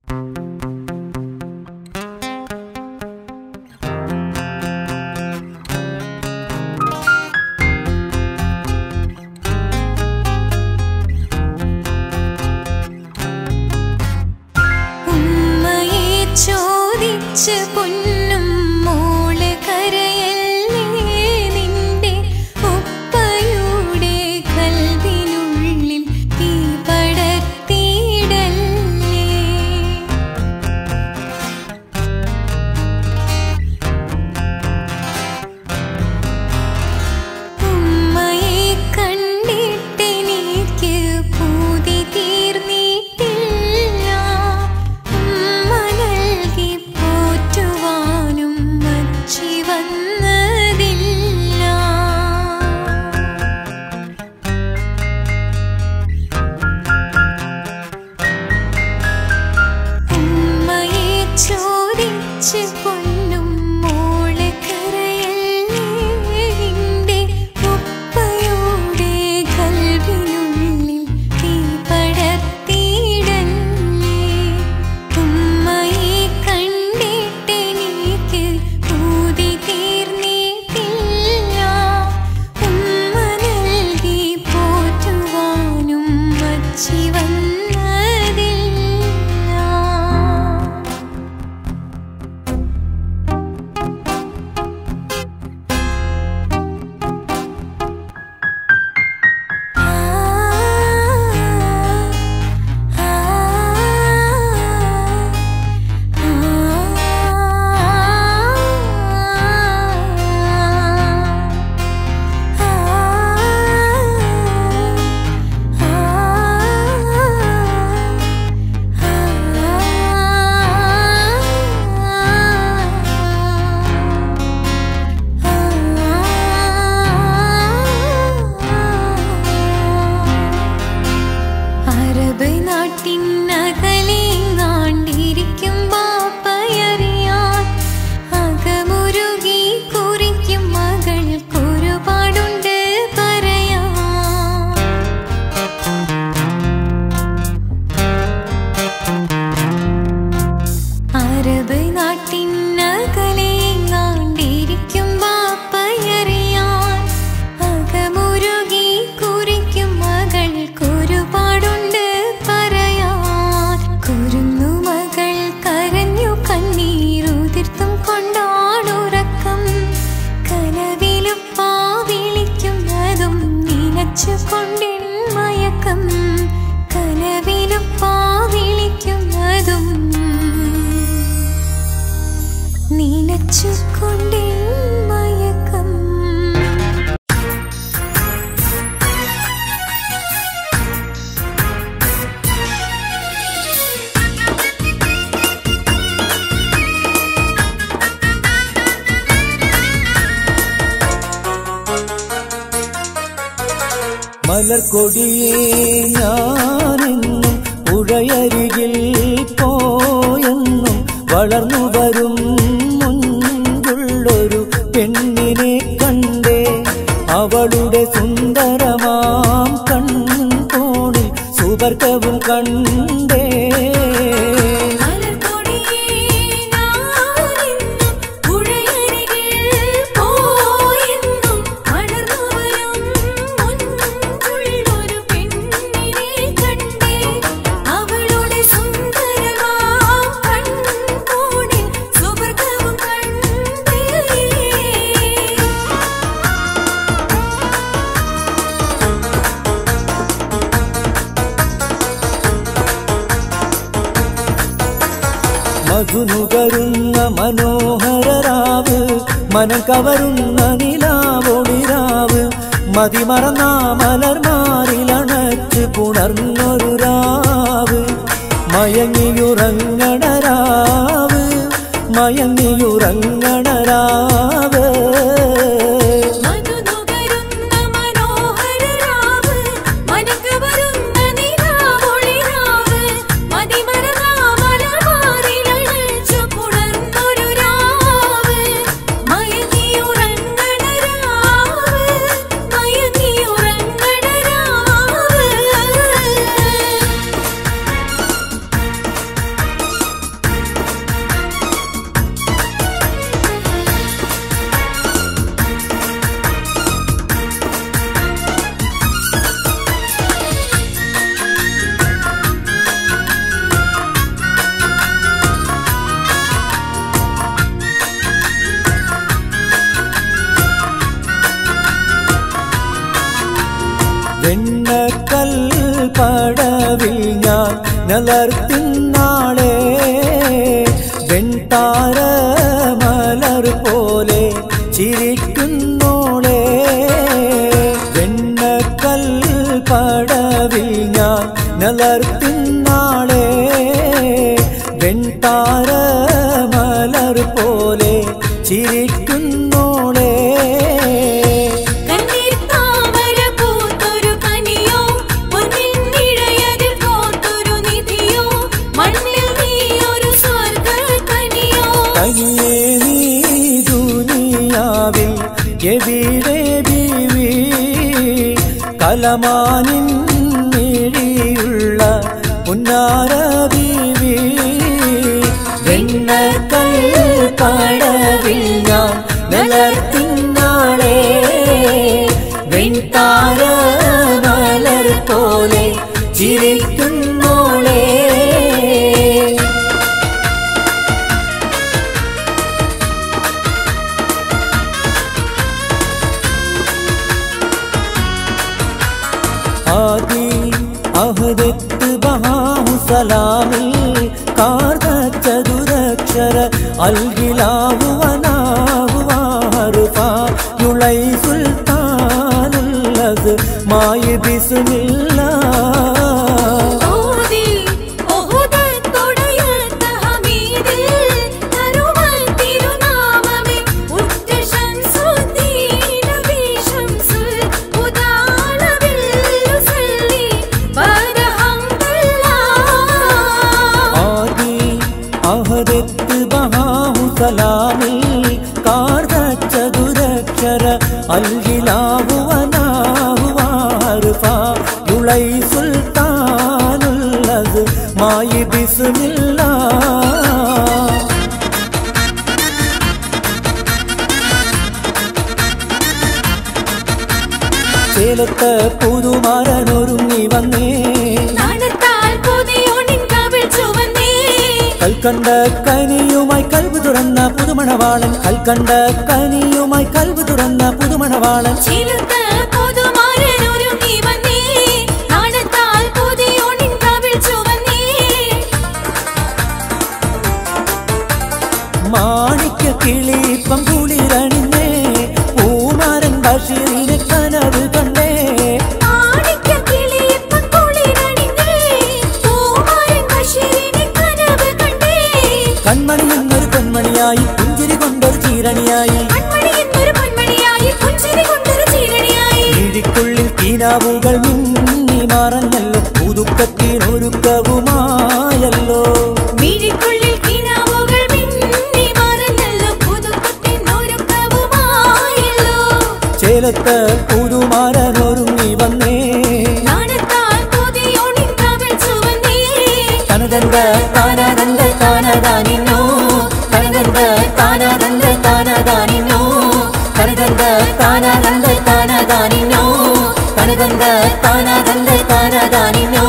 മലർക്കൊടിയേ ഞാനെന്നും പുഴയരികിൽ പോയെന്നും വളർന്നു വരും മുൻപുള്ളൊരു പെണ്ണിനെ കണ്ടേ. അവളുടെ സുന്ദരമാം കൺകോണിൽ സുവർഗവും കണ്ടേ. മധുനുകരുന്ന മനോഹരരാവ്, മനം കവരുന്ന നിലാവൊളിരാവ്, മതിമറന്ന മലർമാറിലണച്ച് പുണർന്നൊരു രാവ്, മയങ്ങിയുറങ്ങണ രാവ്, മയങ്ങിയുറങ്ങണ രാവ്. മയങ്ങിയുറങ്ങണ രാവ്, മയങ്ങിയുറങ്ങണ രാവ്. വെണ്ണക്കൽ പടവിൽ ഞാൻ നിലർത്തിന്നാളെ വെൺതാര മലർ പോലെ ചിരിക്കുന്നോളെ വെണ്ണക്കൽ പടവിൽ ഞാൻ നിലർത്തിന്നാളെ വെൺതാര മലർ പോലെ ചിരിക്കുന്നോളെ എവിടെ ബീവി കലമാനിൻ മിഴിയുള്ള പുന്നാര ബീവി വെണ്ണക്കൽ പടവിൽ ഞാൻ നിലർത്തിന്നാളെ വെൺതാര മലർ പോലെ ചിരിക്കുന്നോളെ ആദി അഹദത്ത് ബഹാഹു സലാമിൽ കാർദച്ചതുരക്ഷര അൽഗിലാഹു വനാഹു വാഹർഫാ യുളൈ സുൽത്താനുല്ലസ് മായ ബിസ്മില്ലാ സലാമിൽ കാർദച്ചതുരക്ഷര അൽഗിലാഹു വനാഹു വാഹർഫാ യുളൈ സുൽത്താനുല്ലസ് മായ ബിസ്മില്ലാ ചേലത്ത് പുതുമാരനൊരുങ്ങി വന്നേ കൽക്കണ്ട കനിയുമായി കൽബ് തുറന്ന പുതുമണവാളൻ കൽക്കണ്ട കനിയുമായി കൽബ് തുറന്ന പുതുമണവാളൻ മാണിക്യ കിളിപ്പം കുളിരണിഞ്ഞേ പൂമാരൻ ബഷീറിനെ കനവ് കണ്ടേ കൺമണി എന്നൊരു പൊന്മണിയായി പുഞ്ചിരി കൊണ്ടൊരു ചീരണിയായി ഇഴിക്കുള്ളിൽ തീനാവുകൾ മിന്നി മറഞ്ഞല്ലോ പുതുക്കത്തിനൊരുക്കവുമായല്ലോ ചേലത്ത് പുതുമാരനൊരുങ്ങി വന്നേ കനദന്ത താനദന്ത താനദാനിന്നോ കനദന്ത താനദന്ത താനദാനിന്നോ കനദന്ത താനദന്ത താനദാനിന്നോ കനദന്ത താനദന്ത താനദാനിന്നോ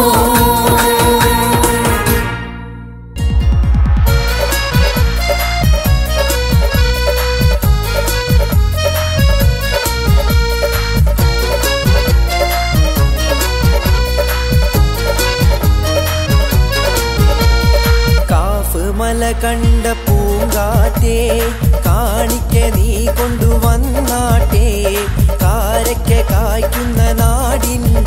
മല കണ്ട പൂങ്കാറ്റേ കാണിക്ക നീ കൊണ്ടുവന്നാട്ടെ കാരയ്ക്ക കായ്ക്കുന്ന നാടിൻ്റെ